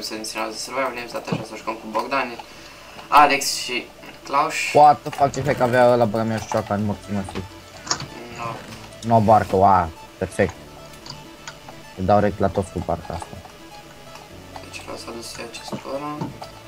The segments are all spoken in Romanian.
episod din serialul de Survival Games, data așa să jucăm cu Bogdan, Alex și Clauș. What the fuck, ce fake avea ăla, băga mea și cioaca în morții măsii. No. Nu o barcă, wow, perfect. Îi dau rect la toți cu barca asta. Deci vreau să adus acest ăla.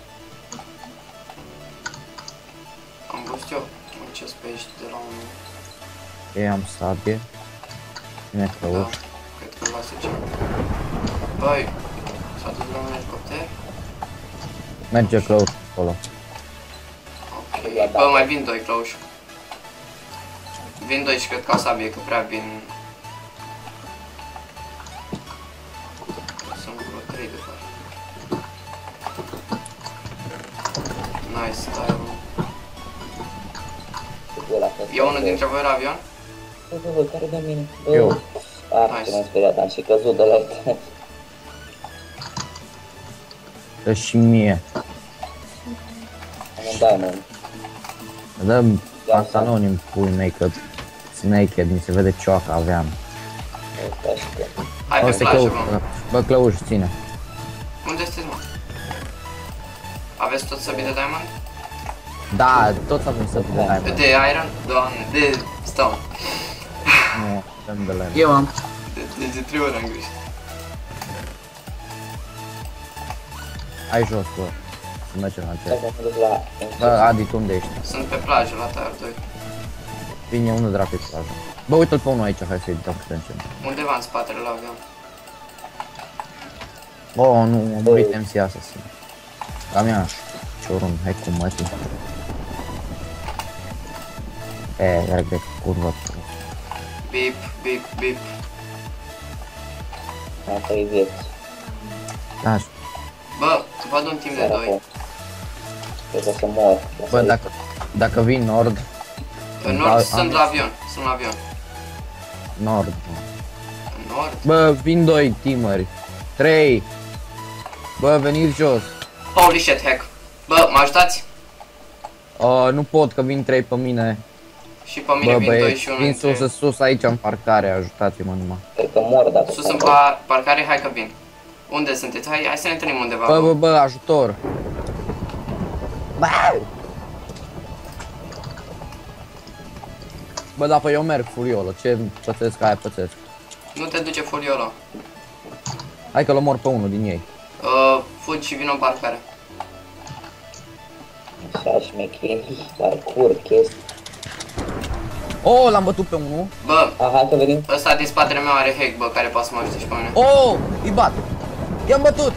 Am văzut eu acest pe aici de la un... Ei, am sabie. Cine că Da, urci? cred că lasă ce. Băi, s-a dus la un elicopter? Merge Cloud acolo. Ok, bă, mai vin doi, Clauș. Vin doi și cred că o sabie, că prea vin... Sunt vreo 3 de fapt. Nice, stai unul. E unul dintre voi la avion? Bă, care de mine? Eu. Ce m-am speriat, am și căzut de la el. Dă și mie. Am un diamond. Dă-mi pantaloni în pui mei că sunt naked, mi se vede cioaca, aveam. Hai pe plajă, bă. Bă, Clăuș, ține. Unde sunteți, mă? Aveți tot săbii de diamond? Da, tot avem să de diamond. De iron? Doamne, de stone. Nu, dăm de lemn. Eu am. De 3 ori am greșit. Hai jos, bă. Să mergem la Dacă cer. mă duc la... Bă, Adi, tu unde ești? Sunt pe plajă la Tower 2. Vine unul dracu pe plajă. Bă, uite-l pe unul aici, hai să-i dăm câte încem. Undeva în spatele la avion. Oh, nu, am murit MC Assassin. La mea, ciorun, hai cu mătii. Iar de curvă. Bip, bip, bip. Am 3 vieți. Da, Bă, văd un timp de 2. Cred că o să mor. bă, dacă vin nord, În nord sunt la avion. Sunt la avion. nord. În nord? Bă, vin 2 teameri. 3. Bă, veniți jos. Holy shit, hack. Bă, mă ajutați? Nu pot că vin 3 pe mine. Și pe mine Bă, vin 2 băieți, și 1 vin dintre ei. sus aici în parcare, ajutați-mă numai. Cred că mor dacă Sus în parcare, hai că vin. Unde sunteți? Hai să ne întâlnim undeva. Bă, ajutor. Bă, da, păi eu merg furiolo, ce pățesc, aia pățesc. Nu te duce furiolo. Hai că-l omor pe unul din ei. Fugi și vin în parcare. Așa șmecherii, parcur, chestii. Oh, l-am bătut pe unul. Bă, Aha, că venim. ăsta din spatele meu are hack, bă, care poate să mă ajute și pe mine. Oh, îi bat. I-am bătut.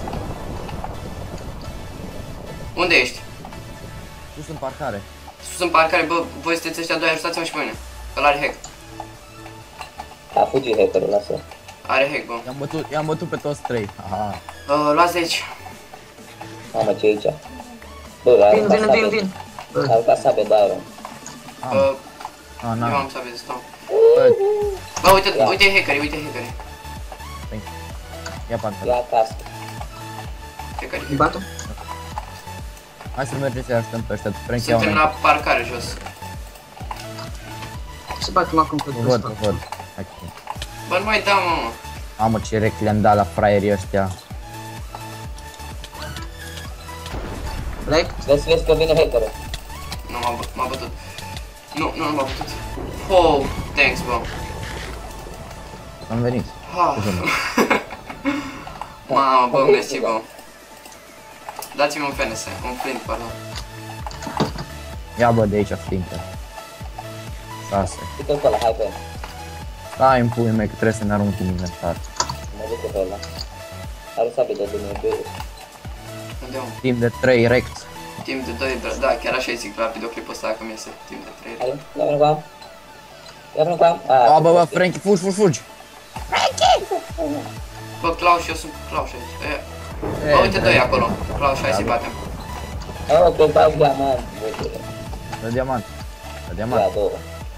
Unde ești? Sus în parcare. Sus în parcare, bă, voi sunteți ăștia doi, ajutați-mă și pe mine. Ăla are hack. A fugit hackerul, lasă. Are hack, bă. I-am bătut pe toți 3. Aha. Luați de aici. Mamă, ce e aici? Bă, Vin. a aruncat sabie de iron. Ah, Eu na. am sabie de stone. Bă, Bă, uite hackerii, uite hackerii. ia pantaloni. Ia cască. Hackerii. Îi bată? Hai să mergem să-i ajutăm pe ăștia. Frank, ia Suntem la parcare jos. Se bate acum că Vă văd. Hai că... Bă, nu mai da, mă. Mamă, ce rec le-am dat la fraierii ăștia. Black? Vezi că vine hackerul. Nu, m-a bătut. Nu m-a bătut. Oh, thanks, bă. Am venit. Mamă, bă, mersi, bă. Dați-mi un FNS, un flint, pardon. Ia bă de aici flintă. 6. Uite-l pe ăla, hai pe el. Stai în puiul meu că trebuie să ne arunc în inventar. Mă duc pe ăla. Are sabie de Dumnezeu. Unde am? Timp de 3 rect. Timp de 2, da, chiar așa îi zic la videoclipul ăsta că mi iese timp de 3. Hai, ia vină cu am. Ia vină cu am. Bă, Frankie, fugi. Bă, Clauș, eu sunt Clauș aici. Bă, uite doi acolo. Clauș, hai să-i batem. Oh, că fac diamant. La diamant. Ia două.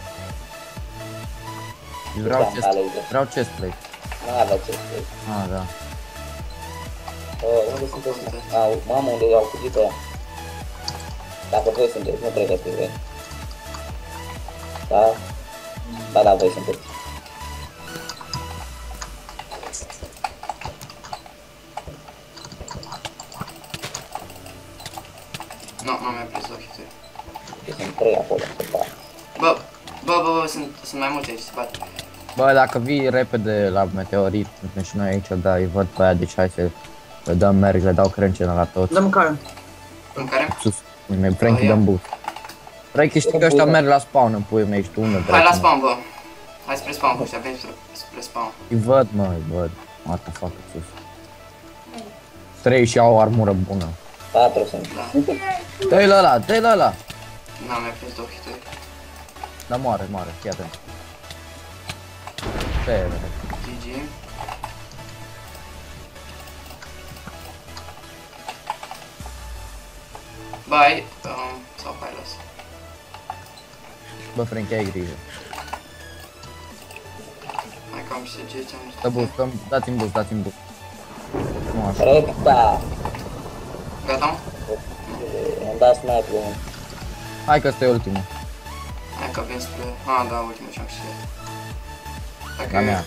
Vreau chestplate. N-avea ce spui. Ah, da. Unde sunteți? Mamă, unde i-au fugit pe ea? Dacă voi sunteți, nu pregătiți voi. Da? Da, voi sunteți. Nu, nu mi-a prins 2 hituri. Sunt 3 acolo, se fac. Bă, sunt mai mulți aici, se bat. Bă, dacă vii repede la meteorit, suntem și noi aici, da, îi văd pe aia, deci hai să le dăm merg, le dau crâncene la toți. Dă mâncare. Mâncare? Sus, mi Frankie ia. dăm boost. Frankie, știi că ăștia merg la spawn în puiul meu, ești tu unde Hai la spawn, bă. Hai spre spawn cu ăștia, veni spre spawn. Îi văd, mă, îi văd. What the fuck, sus. 3 și au o armură bună. 4 sunt. Da. Dă-i la ăla, dă-i la ăla. Nu, mi-a prins 2 hituri. Da, moare, fii atent. Ce GG. Bye. Sau hai las. Bă, Frankie, ai grijă. Hai că am și ce am Dă boost, dați-mi boost, dați-mi boost. Nu așa. Recta! Gata? Am dat sniper-ul. Hai că ăsta e ultimul. Hai că vin spre... Ah, da, ultimul și-am câștigat. La mea.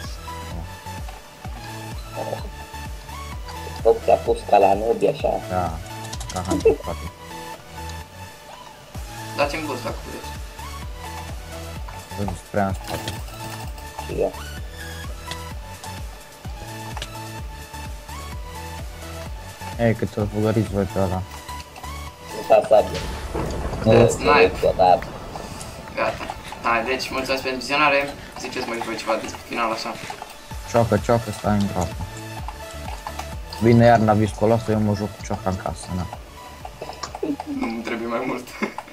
Hop, s-a pus ca la nubi așa. Da. Ca Hunter, poate. Dați-mi boost dacă vreți. Văd prea în spate. Și eu. Ei, cât să-l fugăriți voi pe ăla. Nu s-a sabie. Snipe. Da. Gata. Hai, deci mulțumesc pentru vizionare. Ziceți mai voi ceva de final așa. Ciocă, stai în groapă. Vine iarna viscoloasă, eu mă joc cu cioca în casă, na. Nu-mi trebuie mai mult.